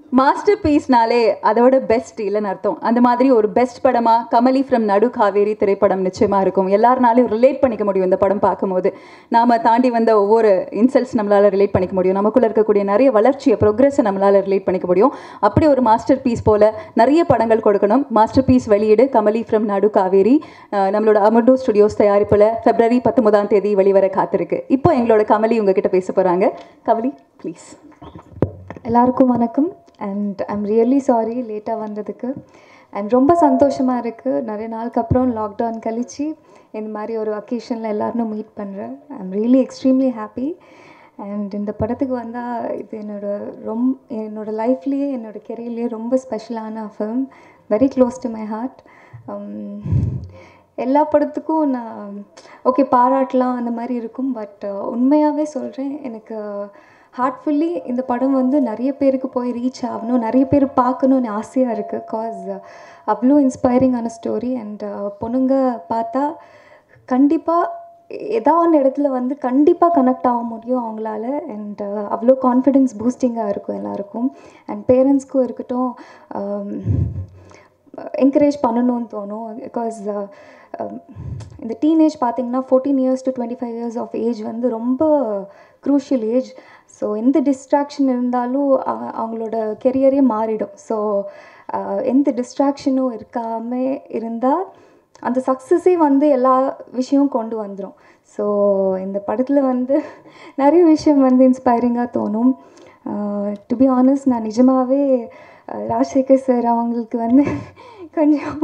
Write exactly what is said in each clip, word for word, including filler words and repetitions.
Master பீஸ்னாலே அதோட best இல்லைன்னு அர்த்தம். அந்த மாதிரி ஒரு பெஸ்ட் படமாக கமலி ஃப்ரம் நடு காவேரி திரைப்படம் நிச்சயமாக இருக்கும். எல்லாருனாலையும் ரிலேட் பண்ணிக்க முடியும் இந்த படம் பார்க்கும்போது. நாம் தாண்டி வந்த ஒவ்வொரு இன்சல்ட்ஸ் நம்மளால் ரிலேட் பண்ணிக்க முடியும். நமக்குள்ளே இருக்கக்கூடிய நிறைய வளர்ச்சியை ப்ரோக்ரெஸை நம்மளால் ரிலேட் பண்ணிக்க முடியும். அப்படி ஒரு மாஸ்டர் பீஸ் போல் நிறைய படங்கள் கொடுக்கணும். மாஸ்டர் பீஸ் வெளியீடு கமலி ஃப்ரம் நடு காவேரி நம்மளோட அமர்டோ ஸ்டுடியோஸ் தயாரிப்பில் பிப்ரவரி பத்தொன்பதாம் தேதி வெளிவர காத்திருக்கு. இப்போ எங்களோட கமலி உங்ககிட்ட பேச போகிறாங்க. கமலி ப்ளீஸ். எல்லாருக்கும் வணக்கம். அண்ட் ஐம் ரியலி சாரி லேட்டாக வந்ததுக்கு. அண்ட் ரொம்ப சந்தோஷமாக இருக்குது, நிறைய நாளுக்கு அப்புறம் லாக்டவுன் கழிச்சு இந்த மாதிரி ஒரு அக்கேஷனில் எல்லோரும் மீட் பண்ணுறேன். I'm really extremely happy. And இந்த படத்துக்கு வந்தால் இது என்னோடய ரொம்ப என்னோடய லைஃப்லேயே என்னோடய கெரியர்லேயே ரொம்ப ஸ்பெஷலான film, very close to my heart. எல்லா படத்துக்கும் நான் ஓகே பாராட்டலாம் அந்த மாதிரி இருக்கும். பட் உண்மையாகவே சொல்கிறேன், எனக்கு ஹார்ட்ஃபுல்லி இந்த படம் வந்து நிறைய பேருக்கு போய் ரீச் ஆகணும், நிறைய பேர் பார்க்கணுன்னு ஆசையாக இருக்குது. காஸ் அவ்வளோ இன்ஸ்பைரிங்கான ஸ்டோரி. அண்ட் பொண்ணுங்க பார்த்தா கண்டிப்பாக ஏதாவது இடத்துல வந்து கண்டிப்பாக கனெக்ட் ஆக முடியும் அவங்களால. அண்ட் அவ்வளோ கான்ஃபிடென்ஸ் பூஸ்டிங்காக இருக்கும் எல்லாருக்கும். அண்ட் பேரண்ட்ஸ்க்கும் இருக்கட்டும், என்கரேஜ் பண்ணணும்னு தோணும். பிகாஸ் இந்த டீனேஜ் பார்த்திங்கன்னா fourteen years to twenty five years of age வந்து ரொம்ப க்ரூஷியல் ஏஜ். ஸோ எந்த டிஸ்ட்ராக்ஷன் இருந்தாலும் அவங்களோட கெரியரே மாறிடும். ஸோ எந்த டிஸ்ட்ராக்ஷனும் இருக்காமல் இருந்தால் அந்த சக்ஸஸே வந்து எல்லா விஷயமும் கொண்டு வந்துடும். ஸோ இந்த படத்தில் வந்து நிறைய விஷயம் வந்து இன்ஸ்பைரிங்காக தோணும். டு பி ஆனஸ்ட், நான் நிஜமாகவே ராஜசேகர் சார் அவங்களுக்கு வந்து கொஞ்சம்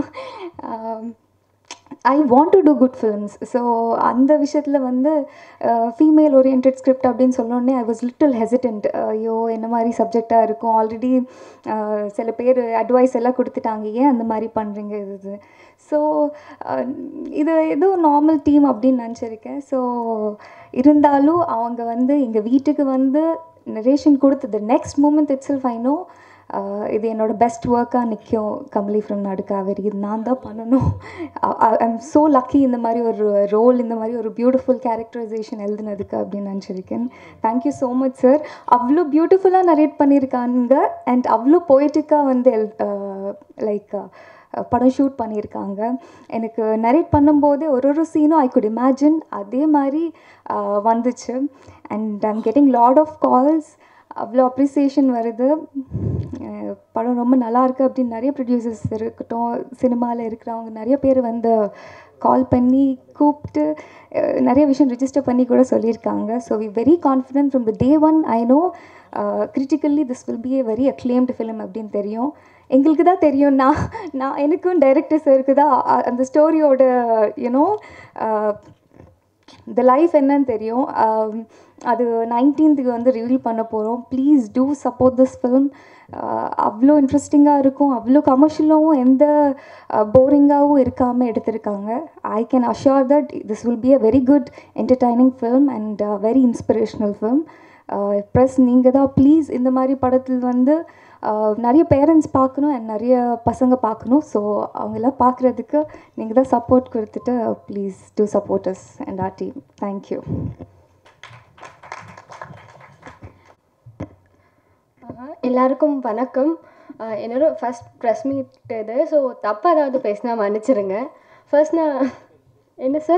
I want to do good films. So அந்த விஷயத்தில் வந்து ஃபீமேல் ஓரியன்ட் ஸ்கிரிப்ட் அப்படின்னு சொன்னோடனே ஐ வாஸ் லிட்டில் ஹெசிடென்ட். ஐயோ என்ன மாதிரி சப்ஜெக்டாக இருக்கும், ஆல்ரெடி சில பேர் அட்வைஸ் எல்லாம் கொடுத்துட்டாங்க, ஏன் அந்த மாதிரி பண்ணுறீங்க இது இது ஸோ இது ஏதோ நார்மல் டீம் அப்படின்னு நினச்சிருக்கேன். ஸோ இருந்தாலும் அவங்க வந்து எங்கள் வீட்டுக்கு வந்து நரேஷன் கொடுத்தது next moment itself I know இது என்னோடய பெஸ்ட் ஒர்க்காக நிற்கும். கமலி ஃப்ரம் நடு காவேரி இது நான் தான் பண்ணணும். ஐ எம் ஸோ லக்கி இந்த மாதிரி ஒரு ரோல், இந்த மாதிரி ஒரு பியூட்டிஃபுல் கேரக்டரைசேஷன் எழுதுனதுக்கு அப்படின்னு நினச்சிருக்கேன். Thank you so much sir. அவ்வளோ பியூட்டிஃபுல்லாக நரேட் பண்ணியிருக்காங்க. அண்ட் அவ்வளோ போய்ட்டிக்காக வந்து எல் லைக் படம் ஷூட் பண்ணியிருக்காங்க. எனக்கு நரேட் பண்ணும்போதே ஒரு ஒரு சீனும் ஐ குட் இமேஜின் அதே மாதிரி வந்துச்சு. And I am getting lot of calls, அவ்வளோ அப்ரிசியேஷன் வருது. படம் ரொம்ப நல்லாயிருக்கு அப்படின்னு நிறைய ப்ரொடியூசர்ஸ் இருக்கட்டும், சினிமாவில் இருக்கிறவங்க நிறைய பேர் வந்து கால் பண்ணி கூப்பிட்டு நிறைய விஷயம் ரிஜிஸ்டர் பண்ணி கூட சொல்லியிருக்காங்க. So we very confident from the day one. I know critically this will be a very acclaimed film அப்படின்னு தெரியும். எங்களுக்கு தான் தெரியும், நான் நான் எனக்கும் டைரக்டர் சாருக்கு தான் அந்த ஸ்டோரியோட யூனோ த லைஃப் என்னன்னு தெரியும். அது நைன்டீன்த்துக்கு வந்து ரிவீல் பண்ண போகிறோம். Please do support this film. அவ்வளோ இன்ட்ரெஸ்டிங்காக இருக்கும், அவ்வளோ கமர்ஷியலாகவும் எந்த போரிங்காகவும் இருக்காமல் எடுத்திருக்காங்க. I can assure that this will be a very good entertaining film and very inspirational film. Plus நீங்கள் தான் ப்ளீஸ் இந்த மாதிரி படத்தில் வந்து நிறைய பேரண்ட்ஸ் பார்க்கணும் அண்ட் நிறைய பசங்க பார்க்கணும். ஸோ அவங்கெல்லாம் பார்க்குறதுக்கு நீங்கள் தான் சப்போர்ட் கொடுத்துட்டு please do support us and our team. Thank you. எல்லாருக்கும் வணக்கம். என்னோட ஃபஸ்ட் ப்ரெஸ் மீட் இது. ஸோ தப்பாக ஏதாவது பேசினா மன்னிச்சிருங்க. ஃபர்ஸ்ட் நான் என்ன சார்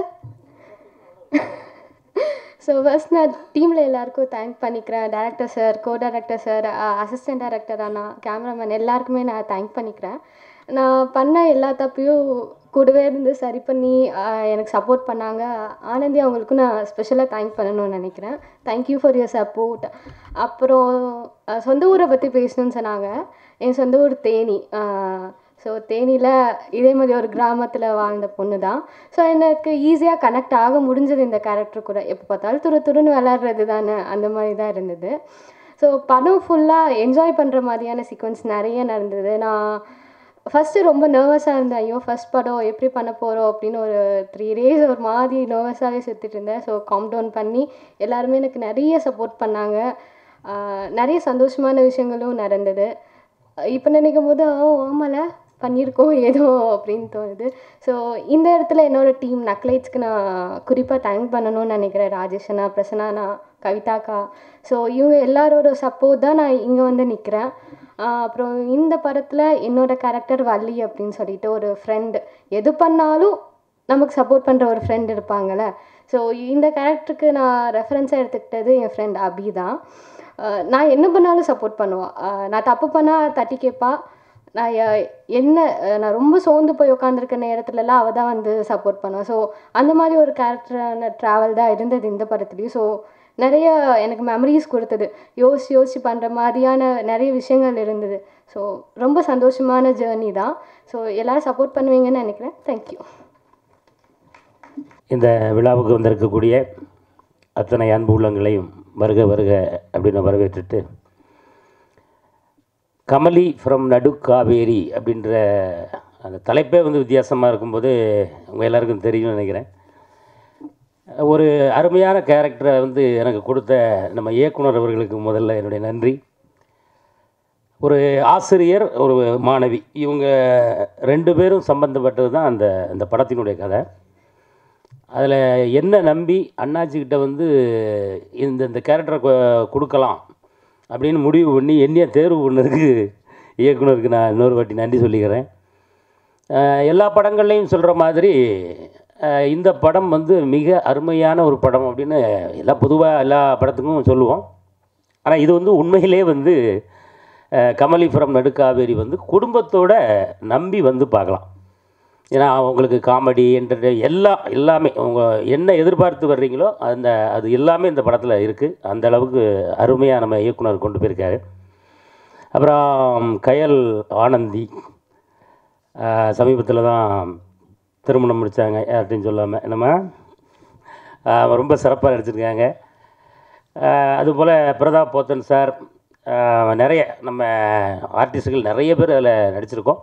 ஸோ ஃபர்ஸ்ட் நான் டீமில் எல்லாருக்கும் தேங்க் பண்ணிக்கிறேன். Director sir, co director sir, assistant director அண்ணா, கேமராமேன் எல்லாருக்குமே நான் தேங்க் பண்ணிக்கிறேன். நான் பண்ண எல்லா தப்பையும் கூடவே இருந்து சரி பண்ணி எனக்கு சப்போர்ட் பண்ணாங்க. ஆனந்தி அவங்களுக்கும் நான் ஸ்பெஷலாக தேங்க் பண்ணணும்னு நினைக்கிறேன். Thank you for your support. அப்புறம் சொந்த ஊரை பற்றி பேசணும்னு சொன்னாங்க. என் சொந்த ஊர் தேனி. ஸோ தேனியில் இதே மாதிரி ஒரு கிராமத்தில் வாழ்ந்த பொண்ணு தான். ஸோ எனக்கு ஈஸியாக கனெக்ட் ஆக முடிஞ்சது இந்த கேரக்டர் கூட. எப்போ பார்த்தாலும் துரு துருன்னு விளாட்றது தானே, அந்த மாதிரி தான் இருந்தது. ஸோ படம் ஃபுல்லாக என்ஜாய் பண்ணுற மாதிரியான சீக்வன்ஸ் நிறைய நடந்தது. நான் ஃபஸ்ட்டு ரொம்ப நர்வஸாக இருந்தேன். ஐயோ ஃபஸ்ட் படம் எப்படி பண்ண போகிறோம் அப்படின்னு ஒரு த்ரீ டேஸ் ஒரு மாதிரி நர்வஸாகவே சுற்றிட்டு இருந்தேன். ஸோ காம் டவுன் பண்ணி எல்லாருமே எனக்கு நிறைய சப்போர்ட் பண்ணாங்க. நிறைய சந்தோஷமான விஷயங்களும் நடந்தது. இப்போ நினைக்கும் போது ஓ ஆமாம்ல பண்ணியிருக்கோம் ஏதோ அப்படின்னு தோணுது. ஸோ இந்த இடத்துல என்னோடய டீம் நக்லைட்ஸ்க்கு நான் குறிப்பாக தேங்க் பண்ணணும்னு நினைக்கிறேன். ராஜேஷ் அண்ணா, பிரசன்னாண்ணா, கவிதாக்கா. ஸோ இவங்க எல்லாரோட சப்போர்ட் தான் நான் இங்கே வந்து நிற்கிறேன். அப்புறம் இந்த படத்தில் என்னோடய கேரக்டர் வள்ளி அப்படின்னு சொல்லிட்டு ஒரு ஃப்ரெண்டு, எது பண்ணாலும் நமக்கு சப்போர்ட் பண்ணுற ஒரு ஃப்ரெண்ட் இருப்பாங்கள்ல. ஸோ இந்த கேரக்டருக்கு நான் ரெஃபரன்ஸாக எடுத்துக்கிட்டது என் ஃப்ரெண்ட் அபி தான். நான் என்ன பண்ணாலும் சப்போர்ட் பண்ணுவாள். நான் தப்பு பண்ணால் தட்டி கேட்பா. நான் என்ன நான் ரொம்ப சோர்ந்து போய் உட்காந்துருக்க நேரத்துலலாம் அவள் தான் வந்து சப்போர்ட் பண்ணுவாள். ஸோ அந்த மாதிரி ஒரு கேரக்டரான ட்ராவல் தான் இருந்தது இந்த படத்துலேயும். ஸோ நிறைய எனக்கு மெமரிஸ் கொடுத்தது. யோசிச்சு யோசிச்சு பண்ணுற மாதிரியான நிறைய விஷயங்கள் இருந்தது. ஸோ ரொம்ப சந்தோஷமான ஜேர்னி தான். ஸோ எல்லோரும் சப்போர்ட் பண்ணுவீங்கன்னு நினைக்கிறேன். தேங்க்யூ. இந்த விழாவுக்கு வந்திருக்கக்கூடிய அத்தனை அன்பு உள்ளங்களையும் வருக வருக அப்படின்னு வரவேற்றுட்டு, கமலி ஃப்ரம் நடுக்காவேரி அப்படின்ற அந்த தலைப்பே வந்து வித்தியாசமாக இருக்கும்போது உங்கள் எல்லாருக்கும் தெரியும்னு நினைக்கிறேன். ஒரு அருமையான கேரக்டரை வந்து எனக்கு கொடுத்த நம்ம இயக்குனர் அவர்களுக்கு முதல்ல என்னுடைய நன்றி. ஒரு ஆசிரியர், ஒரு மாணவி, இவங்க ரெண்டு பேரும் சம்பந்தப்பட்டது தான் அந்த அந்த படத்தினுடைய கதை. அதில் என்ன நம்பி அண்ணாச்சிக்கிட்ட வந்து இந்த இந்த கேரக்டரை கொடுக்கலாம் அப்படின்னு முடிவு பண்ணி என்னைய தேர்வு பண்ணதுக்கு இயக்குனருக்கு நான் இன்னொரு வாட்டி நன்றி சொல்லிக்கிறேன். எல்லா படங்கள்லையும் சொல்கிற மாதிரி இந்த படம் வந்து மிக அருமையான ஒரு படம் அப்படின்னு எல்லாம் பொதுவாக எல்லா படத்துக்கும் சொல்லுவோம். ஆனால் இது வந்து உண்மையிலே வந்து கமலி ஃப்ரம் நடுக்காவேரி வந்து குடும்பத்தோட நம்பி வந்து பார்க்கலாம். ஏன்னா அவங்களுக்கு காமெடி, என்டர்டெயின் எல்லாம் எல்லாமே அவங்க என்ன எதிர்பார்த்து வர்றீங்களோ அந்த அது எல்லாமே இந்த படத்தில் இருக்குது. அந்த அளவுக்கு அருமையாக நம்ம இயக்குனர் கொண்டு போயிருக்காரு. அப்புறம் கயல் ஆனந்தி சமீபத்தில் தான் திருமணம் முடித்தாங்க, யார்கிட்டையும் சொல்லாமல். நம்ம ரொம்ப சிறப்பாக நடிச்சிருக்காங்க. அதுபோல் பிரதாப் போத்தன் சார், நிறைய நம்ம ஆர்டிஸ்டுகள் நிறைய பேர் அதில் நடிச்சிருக்கோம்.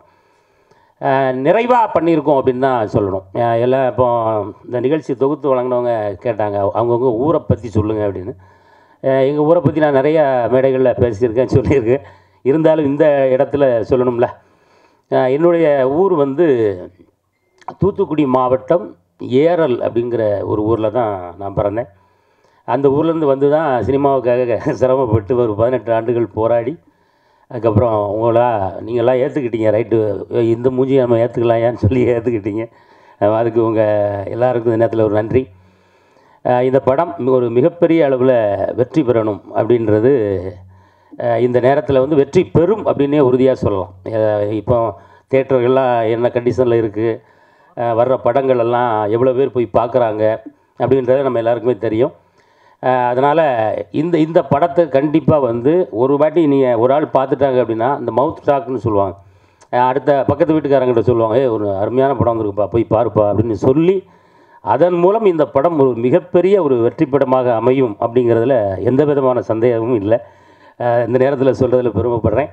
நிறைவாக பண்ணியிருக்கோம் அப்படின்னு தான் சொல்லணும். எல்லாம் இப்போ இந்த நிகழ்ச்சி தொகுத்து வழங்கினவங்க கேட்டாங்க, அவங்கவுங்க ஊரை பற்றி சொல்லுங்கள் அப்படின்னு. எங்கள் ஊரை பற்றி நான் நிறையா மேடைகளில் பேசியிருக்கேன், சொல்லியிருக்கேன். இருந்தாலும் இந்த இடத்துல சொல்லணும்ல. என்னுடைய ஊர் வந்து தூத்துக்குடி மாவட்டம் ஏரல் அப்படிங்கிற ஒரு ஊரில் தான் நான் பிறந்தேன். அந்த ஊர்லேருந்து வந்து தான் சினிமாவுக்காக சிரமப்பட்டு ஒரு பதினெட்டு ஆண்டுகள் போராடி அதுக்கப்புறம் உங்களா நீங்களாம் ஏற்றுக்கிட்டீங்க. ரைட்டு, இந்த மூஞ்சி நம்ம ஏற்றுக்கலாம் ஏன்னு சொல்லி ஏற்றுக்கிட்டீங்க. அதுக்கு உங்கள் எல்லாருக்கும் இந்த நேரத்தில் ஒரு நன்றி. இந்த படம் ஒரு மிகப்பெரிய அளவில் வெற்றி பெறணும் அப்படின்றது இந்த நேரத்தில் வந்து வெற்றி பெறும் அப்படின்னே உறுதியாக சொல்லலாம். இப்போ தேட்டர்கள்லாம் என்ன கண்டிஷனில் இருக்குது, வர்ற படங்கள் எல்லாம் எவ்வளோ பேர் போய் பார்க்குறாங்க அப்படின்றது நம்ம எல்லாருக்குமே தெரியும். அதனால் இந்த இந்த படத்தை கண்டிப்பாக வந்து ஒரு வாட்டி நீங்கள் ஒரு ஆள் பார்த்துட்டாங்க அப்படின்னா இந்த மவுத் டாக்னு சொல்லுவாங்க. அடுத்த பக்கத்து வீட்டுக்காரங்கிட்ட சொல்லுவாங்க, ஏ ஒரு அருமையான படம் வந்துருக்குப்பா, போய் பாருப்பா அப்படின்னு சொல்லி அதன் மூலம் இந்த படம் ஒரு மிகப்பெரிய ஒரு வெற்றி படமாக அமையும் அப்படிங்கிறதுல எந்த விதமான சந்தேகமும் இல்லை. இந்த நேரத்தில் சொல்கிறதுல பெருமைப்படுறேன்.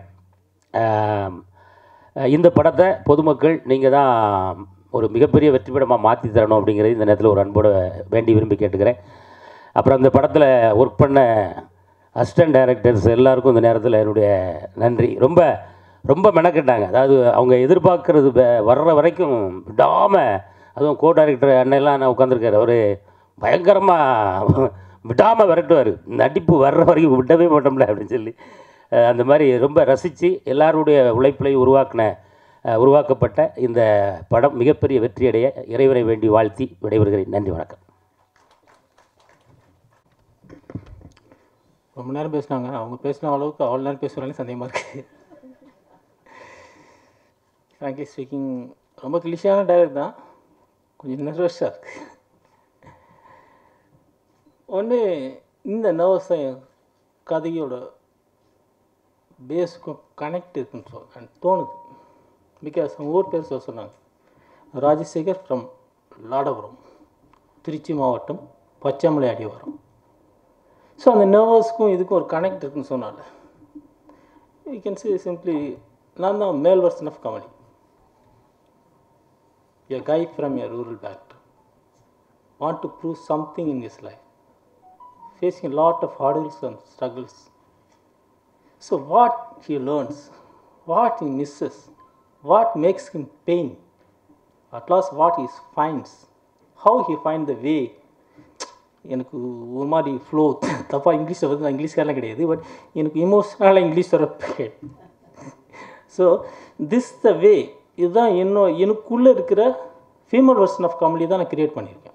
இந்த படத்தை பொதுமக்கள் நீங்கள் தான் ஒரு மிகப்பெரிய வெற்றி படமாக மாற்றி தரணும் அப்படிங்கிறது இந்த நேரத்தில் ஒரு அன்போடு வேண்டி விரும்பி கேட்டுக்கிறேன். அப்புறம் அந்த படத்தில் ஒர்க் பண்ண அசிஸ்டன்ட் டைரக்டர்ஸ் எல்லாருக்கும் இந்த நேரத்தில் என்னுடைய நன்றி. ரொம்ப ரொம்ப மெனக்கட்டாங்க. அதாவது அவங்க எதிர்பார்க்கறது வர்ற வரைக்கும் விடாமல், அதுவும் கோ டைரக்டர் அண்ணெல்லாம் நான் உட்காந்துருக்காரு, அவர் பயங்கரமாக விடாமல் விரட்டுவார். நடிப்பு வர்ற வரைக்கும் விடவே மாட்டோம்ல அப்படின்னு சொல்லி அந்த மாதிரி ரொம்ப ரசித்து எல்லாருடைய உழைப்பிலையும் உருவாக்கின உருவாக்கப்பட்ட இந்த படம் மிகப்பெரிய வெற்றியடைய இறைவனை வேண்டி வாழ்த்தி விடைபெறுகிறேன். நன்றி, வணக்கம். ரொம்ப நேரம் பேசினாங்க. அவங்க பேசின அளவுக்கு அவ்வளோ நேரம் பேசுகிறாங்க, சந்தேகமாக இருக்குது. ஃப்ராங்க்லி ஸ்பீக்கிங் ரொம்ப கிளிஷியான டைலாக் தான், கொஞ்சம் நர்வஸாக இருக்குது. ஒன்று இந்த நர்வஸ் கதையோட பேஸுக்கும் கனெக்ட் இருக்குன்னு சொல் தோணுது. பிகாஸ் அவங்க ஊர் பேர் சொல்ல சொன்னாங்க, ராஜசேகர் ஃப்ரம் லாடபுரம், திருச்சி மாவட்டம், பச்சைமலை அடிவாரம். ஸோ அந்த நர்வஸ்க்கும் இதுக்கும் ஒரு கனெக்ட் இருக்குன்னு சொன்னால யூ கேன் சி சிம்பிளி நான் தான் male version of Kamali, a guy from a rural background, want to prove something in his life, facing a lot of hurdles and struggles. So what he learns, what he misses, what makes him pain, at last what he finds, how he find the way. எனக்கு ஒரு மாதிரி flow தப்பாக இங்கிலீஷில் வந்து நான் இங்கிலீஷ்காரெலாம் கிடையாது, but எனக்கு இமோஷ்னலாக இங்கிலீஷ் வர. ஸோ திஸ் த வே, இதுதான் என்னோ எனக்குள்ளே இருக்கிற ஃபீமேல் வெர்ஷன் ஆஃப் காமெடி தான் நான் க்ரியேட் பண்ணியிருக்கேன்.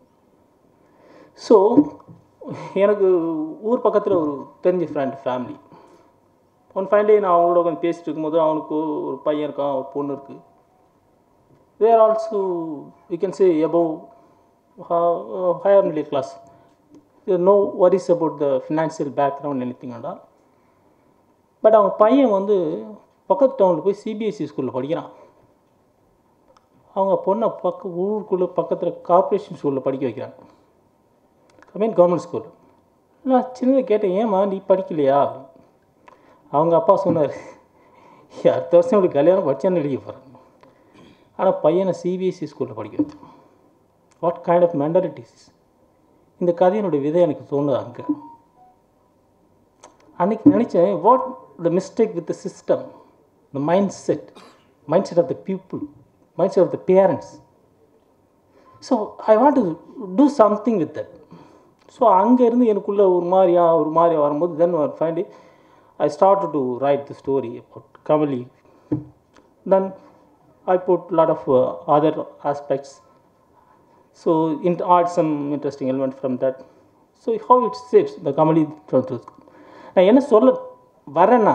ஸோ எனக்கு ஊர் பக்கத்தில் ஒரு தெரிஞ்ச friend family, one fine day நான் அவங்களோட உட்காந்து பேசிட்டு இருக்கும்போது அவனுக்கு ஒரு பையன் இருக்கான், ஒரு பொண்ணு இருக்குது. There also you can say above higher middle class. There are no worries about the financial background anything and all. But அவங்க பையன் வந்து பக்கத்து டவுனில் போய் சிபிஎஸ்சி ஸ்கூலில் படிக்கிறான். அவங்க பொண்ணை பக்க ஊருக்குள்ளே பக்கத்தில் கார்ப்பரேஷன் ஸ்கூலில் படிக்க வைக்கிறாங்க, ஐ மீன் கவர்மெண்ட் ஸ்கூல். நான் சின்னதாக கேட்டேன், ஏம்மா நீ படிக்கலையா? அவங்க அப்பா சொன்னார், அடுத்த வருஷம் இப்படி கல்யாணம் படித்தான்னு எழுதி போகிறேன். ஆனால் பையனை சிபிஎஸ்சி ஸ்கூலில் படிக்க வச்சேன். What kind of mentalities. இந்த கதையினுடைய விதை எனக்கு தோணுது அங்கே. அன்றைக்கி நினச்சேன், what the mistake with the system, the mindset, mindset of the people, mindset of the parents. So I want to do something with that. So அங்கேருந்து எனக்குள்ளே ஒரு மாதிரியா ஒரு மாதிரியா வரும்போது then find I started to write the story about Kamali. Then I put a lot of uh, other aspects. So it adds some interesting element from that. So how it shapes the Kamali truth. நான் என்ன சொல்ல வரேன்னா,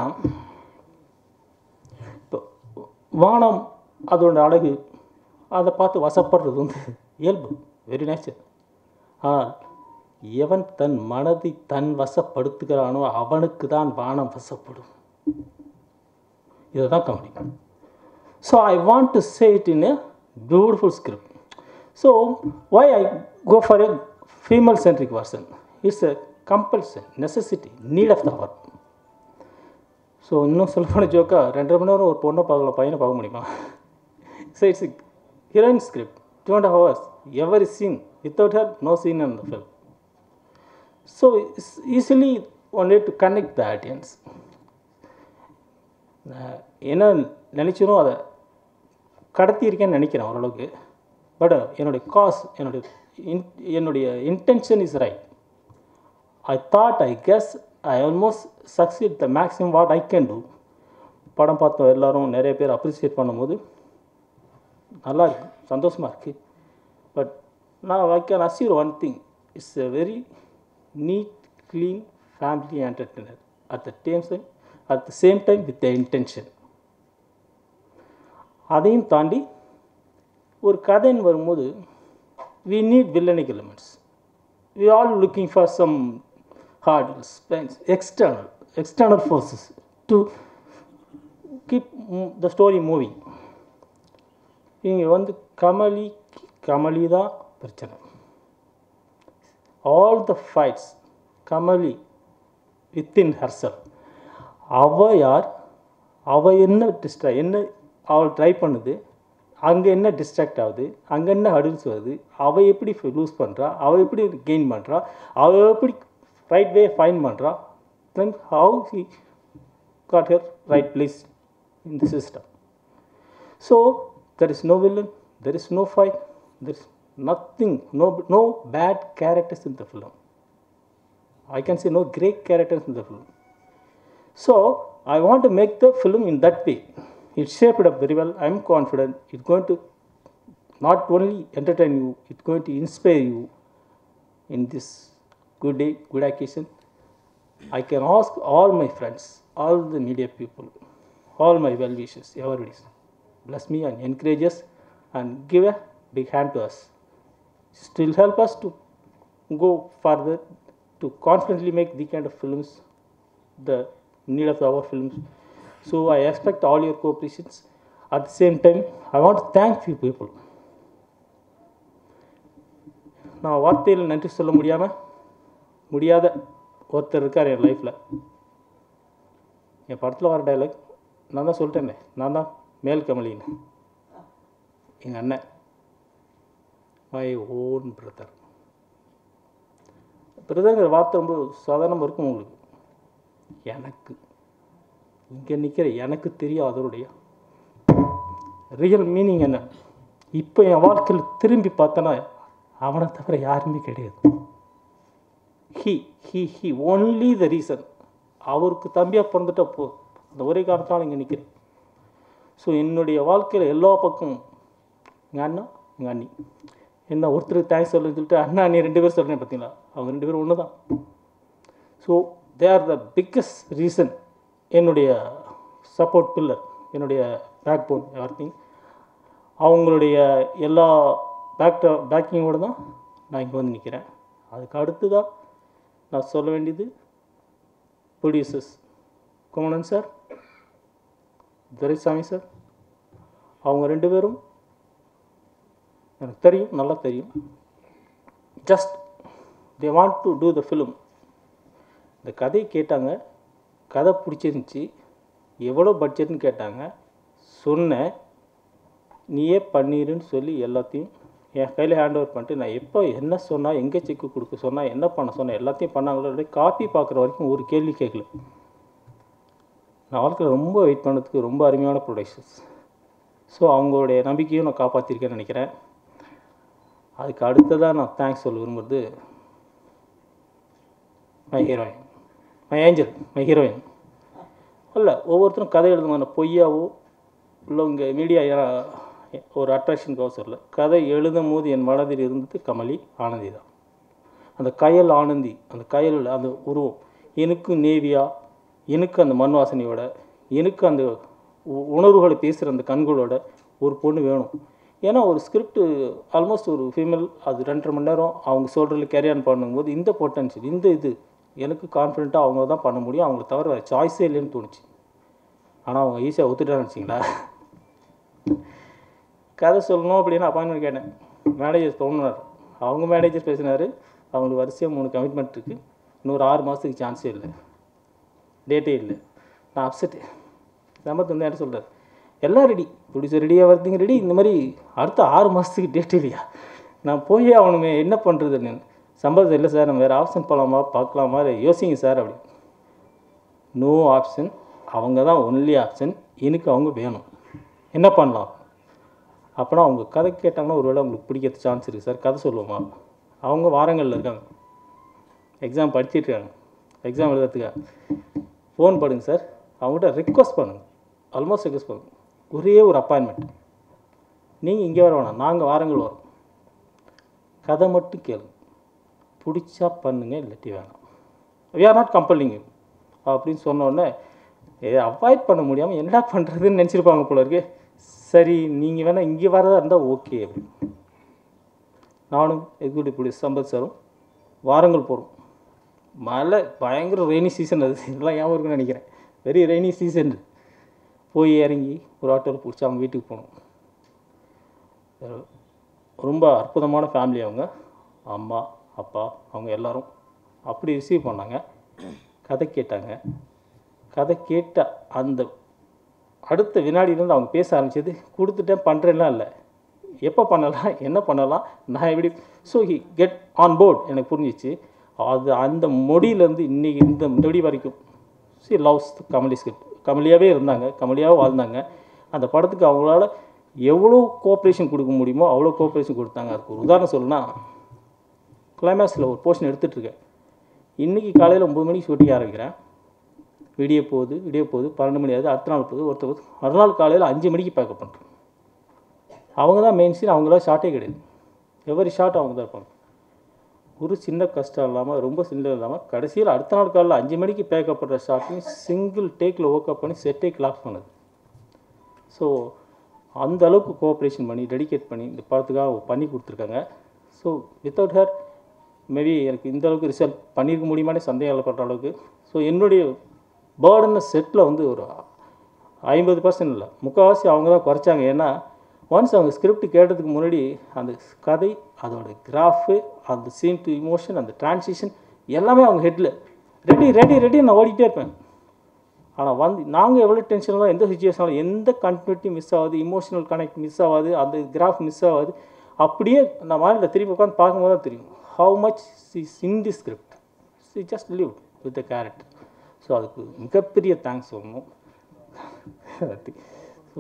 இப்போ வானம் அதோட அழகு அதை பார்த்து வசப்படுறது வந்து இயல்பு, வெரி நேச்சர். ஆனால் எவன் தன் மனதை தன் வசப்படுத்துகிறானோ அவனுக்கு தான் வானம் வசப்படும். இதுதான் comedy. So I want to say it in a beautiful script. So why I go for a female centric version, it's a compulsion, necessity, need of the hour. So இன்னும் சொல்லப்போன ஜோக்கா, ரெண்டரை மணி நேரம் ஒரு பொண்ணை பார்க்கல, பையனை பார்க்க முடியுமா? So it's heroine script, two and hours, every scene, without her no scene in the film. So it's easily one way to connect the audience. என்ன நினச்சிடும் அதை கடத்தி இருக்கேன்னு நினைக்கிறேன் ஓரளவுக்கு. பட் என்னுடைய காஸ், என்னுடைய இன் என்னுடைய intention is right. I thought, I guess I almost succeed the maximum what I can do. படம் பார்த்தோம் எல்லோரும் நிறைய பேர் அப்ரிஷியேட் பண்ணும்போது நல்லா இருக்குது, சந்தோஷமாக இருக்குது. பட் நான் I can assure one thing, it's a very neat, clean family entertainer at the same time, at the same time with the intention. அதையும் தாண்டி ஒரு கதைன்னு வரும்போது we need villainic elements. We are looking for some hurdles, external external forces to keep the story moving. இங்கே வந்து கமலி கமலி தான் பிரச்சனை. All the fights, Kamali within herself. அவள் யார், அவள் என்ன டிஸ்ட்ரா என்ன அவள் ட்ரை பண்ணுது, அங்கே என்ன டிஸ்ட்ராக்ட் ஆகுது, அங்கே என்ன ஹடில்ஸ் வருது, அவள் எப்படி லூஸ் பண்ணுறா, அவள் எப்படி கெயின் பண்ணுறா, அவள் எப்படி ரைட் வே ஃபைன் பண்ணுறா, then how he got her right place in the system. So there is no villain, there is no fight, there is nothing, no no bad characters in the film. I can say no great characters in the film. So I want to make the film in that way. It's shaped up very well. I am confident it's going to not only entertain you, it's going to inspire you in this good day, good occasion. I can ask all my friends, all the media people, all my well wishers, everybody, bless me and encourage us and give a big hand to us. Still help us to go further, to confidently make the kind of films, the need of our films. So I expect all your cooperations. At the same time, I want to thank you people. நான் வார்த்தையில் நன்றி சொல்ல முடியாமல் முடியாத ஒருத்தர் இருக்கார் என் லைஃப்பில். என் படத்தில் வர டைலாக் நான் தான் சொல்லிட்டேனே, நான் தான் மேல் கமலின்னு. எங்கள் அண்ணன், மை ஓன் பிரதர். பிரதருங்கிற வார்த்தை ரொம்ப சாதாரணமாக இருக்கும் உங்களுக்கு. எனக்கு இங்கே நிற்கிற எனக்கு தெரியும் அதனுடைய ரியல் மீனிங் என்ன. இப்போ என் வாழ்க்கையில் திரும்பி பார்த்தோன்னா அவனை தவிர யாருமே கிடையாது. He he he only the reason. அவருக்கு தம்பியாக பிறந்துட்டா போ, அந்த ஒரே காரணத்தால் இங்கே நிற்கிறேன். ஸோ என்னுடைய வாழ்க்கையில் எல்லா பக்கமும் எங்கள் அண்ணா எங்கள் அண்ணி என்ன ஒருத்தருக்கு தேங்க்ஸ் சொல்லுன்னு சொல்லிட்டு அண்ணா அண்ணி ரெண்டு பேரும் சொல்கிறேன் பார்த்தீங்களா, அவங்க ரெண்டு பேரும் ஒன்று தான். So they are the biggest reason, என்னுடைய சப்போர்ட் பில்லர், என்னுடைய பேக் போன், எவ்ரி திங். அவங்களுடைய எல்லா பேக் பேக்கிங்கோடு தான் நான் இங்கே வந்து நிற்கிறேன். அதுக்கு அடுத்து தான் நான் சொல்ல வேண்டியது producers Kumanan sir, Duraisamy sir. அவங்க ரெண்டு பேரும் எனக்கு தெரியும், நல்லா தெரியும். Just they want to do the film. இந்த கதையை கேட்டாங்க, கதை பிடிச்சிருந்துச்சி, எவ்வளோ பட்ஜெட்னு கேட்டாங்க, சொன்னேன் நீயே பண்ணிடுன்னு சொல்லி எல்லாத்தையும் என் கையில் ஹேண்ட் ஓவர் பண்ணிட்டு நான் எப்போ என்ன சொன்னால், எங்கே செக்கு கொடுக்க சொன்னால், என்ன பண்ண சொன்னேன் எல்லாத்தையும் பண்ணாங்களோ. காப்பி பார்க்குற வரைக்கும் ஒரு கேள்வி கேட்கல. நான் வாழ்க்கையில் ரொம்ப வெயிட் பண்ணதுக்கு ரொம்ப அருமையான ப்ரொடக்ஷன்ஸ். ஸோ அவங்களுடைய நம்பிக்கையும் நான் காப்பாற்றிருக்கேன்னு நினைக்கிறேன். அதுக்கு அடுத்ததாக நான் தேங்க்ஸ் சொல்ல விரும்புகிறது my heroine, my angel, my heroine. இல்லை ஒவ்வொருத்தரும் கதை எழுதுவாங்க, பொய்யாவோ இல்லை இங்கே மீடியா ஒரு அட்ராக்ஷனுக்காக சொல்லலை. கதை எழுதும் போது என் மனதில் இருந்தது கமலி ஆனந்தி தான். அந்த கயல் ஆனந்தி, அந்த கயல் அந்த உருவம், எனக்கு நேவியா, எனக்கு அந்த மண் வாசனையோட, எனக்கு அந்த உணர்வுகளை பேசுகிற அந்த கண்களோட ஒரு பொண்ணு வேணும். ஏன்னா ஒரு ஸ்கிரிப்ட் ஆல்மோஸ்ட் ஒரு ஃபீமேல், அது ரெண்டரை மணி நேரம் அவங்க சொல்கிறதுல கேரி ஆன் பண்ணும்போது இந்த பொட்டன்ஷியல், இந்த இது எனக்கு கான்ஃபிடென்ட்டாக அவங்க தான் பண்ண முடியும், அவங்கள தவிர வேறு சாய்ஸே இல்லைன்னு தோணுச்சு. ஆனால் அவங்க ஈஸியாக ஒத்துட்டான்னு வச்சிங்களா. கதை சொல்லணும் அப்படின்னு அப்பாயின்மெண்ட் கேட்டேன், மேனேஜர் தோணுனார். அவங்க மேனேஜர் பேசினார், அவங்களுக்கு வரிசையாக மூணு கமிட்மெண்ட் இருக்குது, இன்னொரு ஆறு மாதத்துக்கு சான்ஸே இல்லை, டேட்டே இல்லை. நான் அப்செட்டு. சம்பத் வந்து என்ன சொல்கிறார், எல்லாம் ரெடி, ப்ரொடியூசர் ரெடியாக வருதுங்க ரெடி, இந்த மாதிரி அடுத்த ஆறு மாதத்துக்கு டேட் இல்லையா, நான் போய் அவனுமே என்ன பண்ணுறதுன்னு. சம்பளம் இல்லை சார், நம்ம வேறு ஆப்ஷன் போகலாமா பார்க்கலாமா யோசிங்க சார் அப்படி. நோ ஆப்ஷன், அவங்க தான் ஒன்லி ஆப்ஷன், எனக்கு அவங்க வேணும், என்ன பண்ணலாம். அப்போனா அவங்க கதை கேட்டாங்கன்னா ஒரு வேளை அவங்களுக்கு பிடிக்கிறது சான்ஸ் இருக்குது சார், கதை சொல்லுவோமா. அவங்க வாரங்களில் இருக்காங்க, எக்ஸாம் படிச்சிட்ருக்காங்க, எக்ஸாம் எழுதுறதுக்காக ஃபோன் பண்ணுங்க சார், அவங்ககிட்ட ரிக்வஸ்ட் பண்ணுங்கள், ஆல்மோஸ்ட் ரிக்வஸ்ட் பண்ணுங்கள், ஒரே ஒரு அப்பாயின்மெண்ட், நீங்கள் இங்கே வர வேணாம், நாங்கள் வாரங்கள் வரோம், கதை மட்டும் கேளுங்க, பிடிச்சா பண்ணுங்க, இல்லாட்டி வேணாம், we are not compelling you அப்படின்னு சொன்னோடனே ஏ அவாய்ட் பண்ண முடியாமல் என்ன பண்ணுறதுன்னு நினச்சிருப்பாங்க போல இருக்கு. சரி நீங்கள் வேணால் இங்கே வரதா இருந்தால் ஓகே அப்படின்னு. நானும் எக்ஸிக்யூட்டிவ் ப்ரொடியூசர் சம்பத் சாரும் வாரங்கள் போகிறோம். மழை பயங்கர ரெய்னி சீசன், அது இதெல்லாம் ஞாபகம் இருக்குன்னு நினைக்கிறேன், வெரி ரெய்னி சீசன். போய் இறங்கி ஒரு ஆட்டோவில் பிடிச்சி அவங்க வீட்டுக்கு போனோம். ரொம்ப அற்புதமான ஃபேமிலி அவங்க, அம்மா அப்பா அவங்க எல்லோரும் அப்படி ரிசீவ் பண்ணாங்க. கதை கேட்டாங்க. கதை கேட்ட அந்த அடுத்த வினாடியிலேருந்து அவங்க பேச ஆரம்பிச்சது, கொடுத்துட்டேன் பண்ணுறேன்னா இல்லை, எப்போ பண்ணலாம், என்ன பண்ணலாம், நான் எப்படி. So he get on board. எனக்கு புரிஞ்சிச்சு. அது அந்த மொடியிலேருந்து இன்றைக்கி இந்த நொடி வரைக்கும் சி லவ்ஸ் கமலி ஸ்கிரிப்ட். கமலியாகவே இருந்தாங்க, கமலியாகவும் வாழ்ந்தாங்க. அந்த படத்துக்கு அவங்களால எவ்வளோ கோஆப்ரேஷன் கொடுக்க முடியுமோ அவ்வளோ கோஆப்ரேஷன் கொடுத்தாங்க. அதுக்கு ஒரு உதாரணம் சொல்லணும்னா, கிளைமேக்ஸில் ஒரு போர்ஷன் எடுத்துகிட்ருக்கேன். இன்றைக்கி காலையில் ஒம்பது மணிக்கு ஷூட்டிங் ஆரம்பிக்கிறேன், விடிய போகுது விடிய போகுது பன்னெண்டு மணி ஆகுது, அடுத்த நாள் போகுது, ஒருத்தர் போகுது, மறுநாள் காலையில் அஞ்சு மணிக்கு பேக்கப் பண்ணுறேன். அவங்க தான் மெயின் சீன், அவங்களாம் ஷார்ட்டே கிடையாது, எவரி ஷார்ட் அவங்க தான் இருப்பாங்க. ஒரு சின்ன கஷ்டம் இல்லாமல், ரொம்ப சின்ன இல்லாமல், கடைசியில் அடுத்த நாள் காலையில் அஞ்சு மணிக்கு பேக்கப் பண்ணுற ஷார்ட்டையும் சிங்கிள் டேக்கில் ஒர்க்அப் பண்ணி செட்டே கிளாக் பண்ணுது. ஸோ அந்த அளவுக்கு கோஆப்ரேஷன் பண்ணி டெடிகேட் பண்ணி இந்த படத்துக்காக பண்ணி கொடுத்துருக்காங்க. ஸோ வித்தவுட் ஹர் மேபி எனக்கு இந்த அளவுக்கு ரிசல்ட் பண்ணியிருக்க முடியுமானே சந்தேகப்படுற அளவுக்கு. ஸோ என்னுடைய பேர்டுன்னு செட்டில் வந்து ஒரு ஐம்பது பர்சன்ட் இல்லை, முக்கால்வாசி அவங்க தான் குறைச்சாங்க. ஏன்னா ஒன்ஸ் அவங்க ஸ்கிரிப்ட் கேட்டதுக்கு முன்னாடி அந்த கதை, அதோட கிராஃபு, அந்த சீன் டு இமோஷன், அந்த டிரான்சிஷன் எல்லாமே அவங்க ஹெட்டில் ரெடி ரெடி ரெடி நான் ஓடிக்கிட்டே இருப்பேன். ஆனால் வந்து நாங்கள் எவ்வளோ டென்ஷன்லாம், எந்த சுச்சுவேஷனாலும் எந்த கண்டினியூட்டி மிஸ் ஆகாது, இமோஷனல் கனெக்ட் மிஸ் ஆகாது, அந்த கிராஃப் மிஸ் ஆகாது. அப்படியே நான் மாதிரி திருப்பி உட்காந்து பார்க்கும்போது தான் தெரியும் how much is in the script. She just live with the character. So அதுக்கு மிகப்பெரிய தேங்க்ஸ் சொல்லணும். ஸோ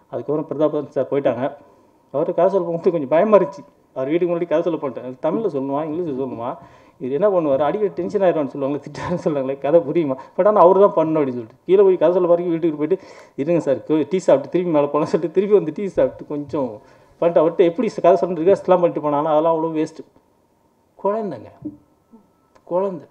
அதுக்கப்புறம் பிரதாபன் சார் போயிட்டாங்க. அவர்கிட்ட கதை சொல்ல போகும்போது கொஞ்சம் பயமாக இருந்துச்சு. அவர் வீட்டுக்கு முன்னாடி கதை சொல்ல போட்டேன். தமிழில் சொல்லுவான், இங்கிலீஷில் சொல்லுவான். இது என்ன பண்ணுவார், அடிக்கடி டென்ஷன் ஆயிடுவான்னு சொல்லுவாங்களே, திட்டாருன்னு சொல்லுவாங்களே, கதை புரியுமா? பட் ஆனால் அவர் தான் பண்ணணும் அப்படின்னு சொல்லிட்டு கீழே போய் கதை சொல்ல வரைக்கும் வீட்டுக்கு போயிட்டு இருங்க சார் டீ சாப்பிட்டு திருப்பி மேலே போகலான்னு சொல்லிட்டு திருப்பி வந்து டீ சாப்பிட்டு கொஞ்சம் பண்ணிட்டு அவர்கிட்ட எப்படி கதை சொல்லிட்டு ரிகர்ஸ்லாம் பண்ணிட்டு போனாலும் அதெல்லாம் அவ்வளோ வேஸ்ட்டு. குழந்தைங்க குழந்தை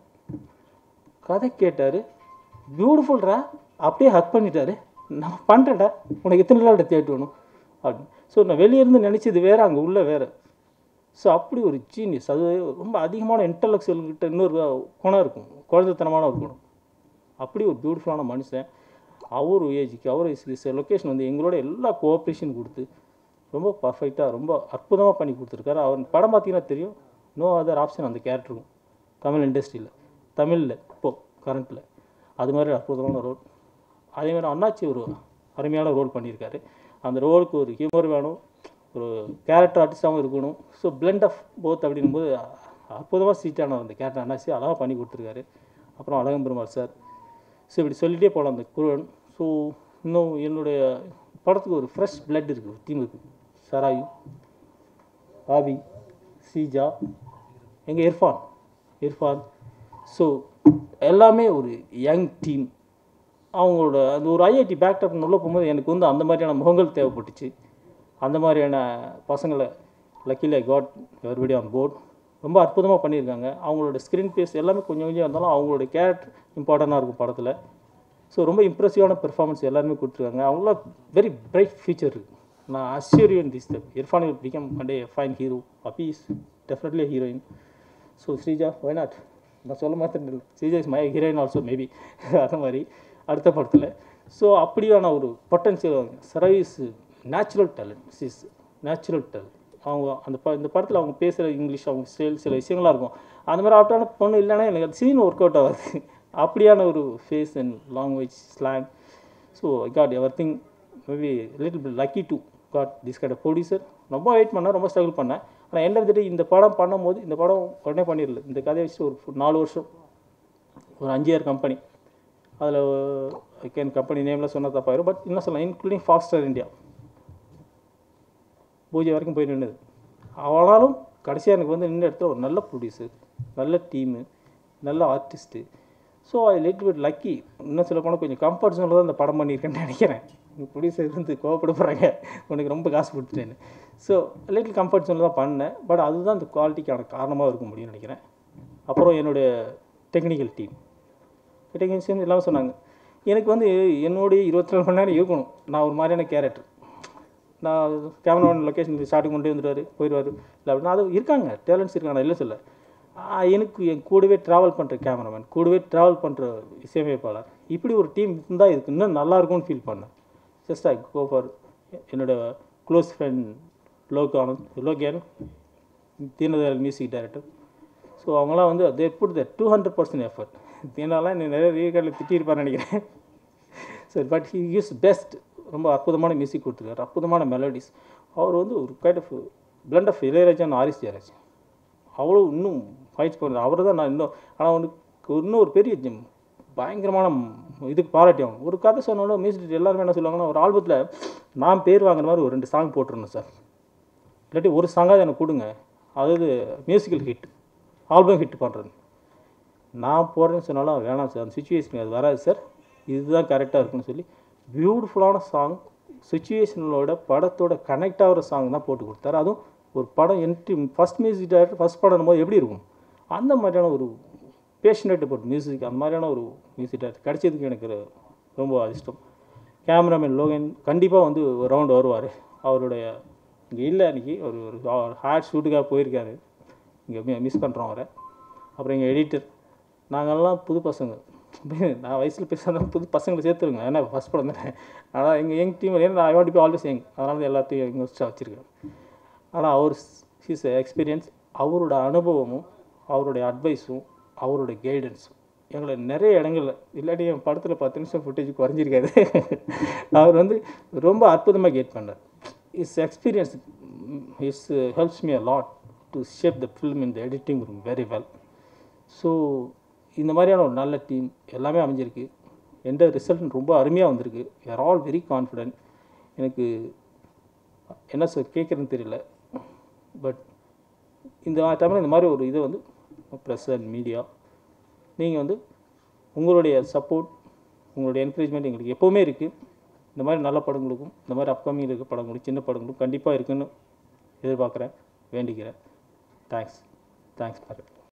கதை கேட்டார், பியூட்டிஃபுல்ரா, அப்படியே ஹக் பண்ணிட்டாரு. நான் பண்ணுறேன்டா, உனக்கு எத்தனை நாள் தேட்டு வேணும் அப்படின்னு. ஸோ நான் வெளியேருந்து நினச்சது வேறு, அங்கே உள்ள வேறு. ஸோ அப்படி ஒரு ஜீனியஸ். அது ரொம்ப அதிகமான இன்டலெக்சுவல்கிட்ட இன்னொரு குணம் இருக்கும், குழந்தைத்தனமான ஒரு குணம். அப்படி ஒரு பியூட்டிஃபுல்லான மனுஷன். அவர் ஏஜுக்கு அவர் லொக்கேஷன் வந்து எங்களோட எல்லா கோஆப்ரேஷன் கொடுத்து ரொம்ப பர்ஃபெக்டாக ரொம்ப அற்புதமாக பண்ணி கொடுத்துருக்காரு. அவர் படம் பார்த்தீங்கன்னா தெரியும், நோ அதர் ஆப்ஷன் அந்த கேரக்டருக்கும் தமிழ் இண்டஸ்ட்ரியில், தமிழில் இப்போது கரண்ட்டில் அது மாதிரி அற்புதமான ரோல். அதேமாதிரி அண்ணாச்சி ஒரு அருமையான ரோல் பண்ணியிருக்காரு. அந்த ரோலுக்கு ஒரு ஹியூமர் வேணும், ஒரு கேரக்டர் ஆர்டிஸ்டாகவும் இருக்கணும். ஸோ பிளெண்ட் ஆஃப் போத் அப்படின்போது அற்புதமாக சீட்டான அந்த கேரக்டர் அண்ணாச்சி அழகாக பண்ணி கொடுத்துருக்காரு. அப்புறம் அழகம் பெருமாள் சார். ஸோ இப்படி சொல்லிகிட்டே போகலாம் அந்த குருவன். ஸோ இன்னும் என்னுடைய படத்துக்கு ஒரு ஃப்ரெஷ் பிளட் இருக்குது டீமுக்கு. சராயு, ஆபி, சீஜா, எங்கள் இர்ஃபான் இர்ஃபான் ஸோ எல்லாமே ஒரு யங் டீம். அவங்களோட அந்த ஒரு ஐஐடி பேக்டப் உள்ள போகும்போது எனக்கு வந்து அந்த மாதிரியான முகங்கள் தேவைப்பட்டுச்சு. அந்த மாதிரியான பசங்களை luckily I got everybody on board. ரொம்ப அற்புதமாக பண்ணியிருக்காங்க. அவங்களோட ஸ்க்ரீன் பேஸ் எல்லாமே கொஞ்சம் கொஞ்சம் இருந்தாலும் அவங்களோட கேரக்டர் இம்பார்ட்டண்ட்டாக இருக்கும் படத்தில். ஸோ ரொம்ப இம்ப்ரெசிவான பெர்ஃபார்மன்ஸ் எல்லாருமே கொடுத்துருக்காங்க. அவங்களாம் வெரி பிரைட் ஃபியூச்சர் இருக்குது. நான் assure you in this step Irfan will become one day fine hero. Abbi is definitely heroine. So Sreeja why not, நான் சொல்ல மாட்டேன், Sreeja is my heroine also maybe அந்த மாதிரி அடுத்த படத்தில். ஸோ அப்படியான ஒரு potential. Service natural talent, she's natural talent. அவங்க அந்த ப இந்த படத்தில் அவங்க பேசுகிற இங்கிலீஷ், அவங்க ஸ்டைல், சில விஷயங்களாக இருக்கும். அந்த மாதிரி ஆப்டான பொண்ணு இல்லைன்னா எனக்கு அந்த சீன் ஒர்க் அவுட் ஆகாது. அப்படியான ஒரு face and language slang. So I got everything maybe little bit lucky to got this kind of producer. ரொம்ப வெயிட் பண்ணேன், ரொம்ப ஸ்ட்ரகிள் பண்ணேன். ஆனால் எண்ட் ஆஃப் தி டே இந்த படம் பண்ணும்போது இந்த படம் உடனே பண்ணிடல. இந்த கதையை வச்சு ஒரு நாலு வருஷம் ஒரு அஞ்சு இயர் கம்பெனி. அதில் கேன் கம்பெனி நேமில் சொன்னால் தப்பாயிரும். பட் என்ன சொல்லலாம், இன்க்ளூடிங் ஃபாஸ்டர் இந்தியா பூஜை வரைக்கும் போய் நின்றுது. ஆனாலும் கடைசியாக எனக்கு வந்து நின்று இடத்துல ஒரு நல்ல ப்ரொடியூசர், நல்ல டீமு, நல்ல artist. So I little bit lucky. இன்னும் சொல்ல போனால் கொஞ்சம் கம்ஃபர்ட் ஜோனில் தான் இந்த படம் பண்ணியிருக்கேன்னு நினைக்கிறேன். ப்ரொடியூசர் இருந்து கோவப்பட போகிறாங்க, உனக்கு ரொம்ப காசு கொடுத்துட்டேன்னு. ஸோ லிட்டில் கம்ஃபர்ட் ஜோனில் தான் பண்ணேன். பட் அதுதான் இந்த குவாலிட்டிக்கான காரணமாக இருக்க முடியும்னு நினைக்கிறேன். அப்புறம் என்னுடைய டெக்னிக்கல் டீம் டெக்னீஷியன் எல்லாம் சொன்னாங்க. எனக்கு வந்து என்னுடைய இருபத்தி நாலு மணி நேரம் இருக்கணும். நான் ஒரு மாதிரியான கேரக்டர். நான் கேமராமேன் லொக்கேஷன் ஸ்டார்டிங் கொண்டு வந்துடுவார், போயிடுவார். இல்லை அப்படின்னா அது இருக்காங்க, டேலண்ட்ஸ் இருக்காங்க, நான் இல்லை சொல்ல. எனக்கு என் கூடவே ட்ராவல் பண்ணுற கேமராமேன், கூடவே ட்ராவல் பண்ணுற இசையமைப்பாளர், இப்படி ஒரு டீம் இருந்தால் இதுக்கு இன்னும் நல்லாயிருக்கும்னு ஃபீல் பண்ணேன். ஜஸ்ட் ஐ கோ ஃபார் என்னோட க்ளோஸ் ஃப்ரெண்ட் லோகானந்த் லோகியான், தீனதயாள் மியூசிக் டைரக்டர். ஸோ அவங்களாம் வந்து they put the two hundred percent effort. தீனாலாம் என்ன நிறைய ரீகார்டில் திட்டியிருப்பார்னு நினைக்கிறேன். சரி, பட் ஹி யூஸ் பெஸ்ட். ரொம்ப அற்புதமான மியூசிக் கொடுத்துருக்காரு, அற்புதமான மெலடிஸ். அவர் வந்து ஒரு kind of blend of Ilaiyaraaja and Harris Jayaraj. அவ்வளோ இன்னும் ஃபைட்ஸ் பண்ணுறது அவர் தான். நான் இன்னும் ஆனால் அவனுக்கு இன்னும் ஒரு பெரிய பயங்கரமான இதுக்கு பாராட்டி ஆகணும். ஒரு கதை சொன்னாலும் மியூசிக் எல்லாருமே என்ன சொல்லுவாங்கன்னா, ஒரு ஆல்பத்தில் நான் பேர் வாங்குற மாதிரி ஒரு ரெண்டு சாங் போட்டுருணும் சார், இல்லாட்டி ஒரு சாங்காக எனக்கு கொடுங்க, அதாவது மியூசிக்கல் ஹிட், ஆல்பம் ஹிட் பண்ணுறது. நான் போடுறேன்னு சொன்னாலும் வேணாம் சார், அந்த சுச்சுவேஷனுக்கு அது வராது சார், இதுதான் கரெக்டாக இருக்குன்னு சொல்லி பியூட்டிஃபுல்லான சாங், சுச்சுவேஷனோட படத்தோட கனெக்ட் ஆகிற சாங் தான் போட்டு கொடுத்தாரு. அதுவும் ஒரு படம் entry first music director first படம் போது எப்படி இருக்கும், அந்த மாதிரியான ஒரு பேஷனேட் அபவுட் மியூசிக், அந்த மாதிரியான ஒரு மியூசிக் டைரக்டர் கிடைச்சதுக்கு எனக்கு ரொம்ப அதிர்ஷ்டம். கேமராமேன் லோகன் கண்டிப்பாக வந்து ஒரு ரவுண்டு வருவார். அவருடைய இங்கே இல்லை, அன்றைக்கி ஒரு ஒரு ஹார்ட் ஷூட்டுக்காக போயிருக்காரு, இங்கே மிஸ் பண்ணுறோம் அவரை. அப்புறம் எங்கள் எடிட்டர், நாங்கள்லாம் புது பசங்க, நான் வயசில் பேசுகிறதா புது பசங்களை சேர்த்துருங்க, ஏன்னா ஃபஸ்ட் படம் தானே. ஆனால் எங்கள் யங் டீம் ஏன்னா I want to be always young, அதனால தான் எல்லாத்தையும் எங்கள் வச்சு வச்சுருக்கேன். ஆனால் அவர் ஹிஸ் எக்ஸ்பீரியன்ஸ், அவரோட அனுபவமும் அவருடைய அட்வைஸும் அவருடைய கைடன்ஸும் எங்களை நிறைய இடங்களில், இல்லாட்டி என் படத்தில் பத்து நிமிஷம் ஃபுட்டேஜ் குறைஞ்சிருக்காது. அவர் வந்து ரொம்ப அற்புதமாக கைட் பண்ணார். Is experience is helps me a lot to shape the film in the editing room very well. So இந்த மாதிரியான ஒரு நல்ல டீம் எல்லாமே அமைஞ்சிருக்கு. எந்த ரிசல்ட் ரொம்ப அருமையாக வந்திருக்கு. We are all very confident. எனக்கு என்ன சொல் கேட்குறதுன்னு தெரியல. பட் இந்த டைமில் இந்த மாதிரி ஒரு இதை வந்து ப்ரெஸ் அண்ட் மீடியா நீங்கள் வந்து உங்களுடைய சப்போர்ட், உங்களுடைய என்கரேஜ்மெண்ட் எங்களுக்கு எப்போவுமே இருக்குது. இந்த மாதிரி நல்ல படங்களுக்கும் இந்த மாதிரி அப்கமிங் இருக்க படங்களும் சின்ன படங்களும் கண்டிப்பாக இருக்குன்னு எதிர்பார்க்குறேன், வேண்டிக்கிறேன். தேங்க்ஸ் தேங்க்ஸ் பாரு.